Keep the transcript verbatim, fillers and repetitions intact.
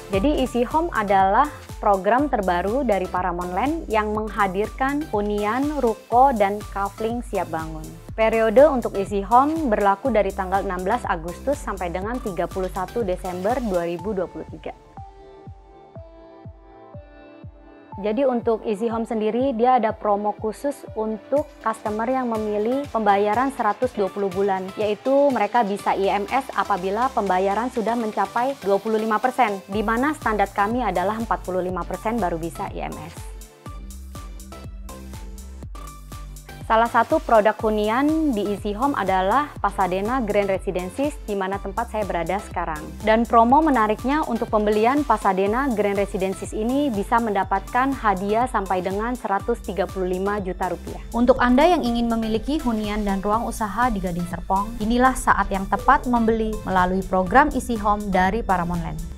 Jadi Easy Home adalah program terbaru dari Paramount Land yang menghadirkan hunian, ruko, dan kafling siap bangun. Periode untuk Easy Home berlaku dari tanggal enam belas Agustus sampai dengan tiga puluh satu Desember dua ribu dua puluh tiga. Jadi untuk Easy Home sendiri dia ada promo khusus untuk customer yang memilih pembayaran seratus dua puluh bulan, yaitu mereka bisa I M S apabila pembayaran sudah mencapai dua puluh lima persen, di mana standar kami adalah empat puluh lima persen baru bisa I M S. Salah satu produk hunian di Easy Home adalah Pasadena Grand Residences, di mana tempat saya berada sekarang. Dan promo menariknya untuk pembelian Pasadena Grand Residences ini bisa mendapatkan hadiah sampai dengan seratus tiga puluh lima juta rupiah. Untuk Anda yang ingin memiliki hunian dan ruang usaha di Gading Serpong, inilah saat yang tepat membeli melalui program Easy Home dari Paramount Land.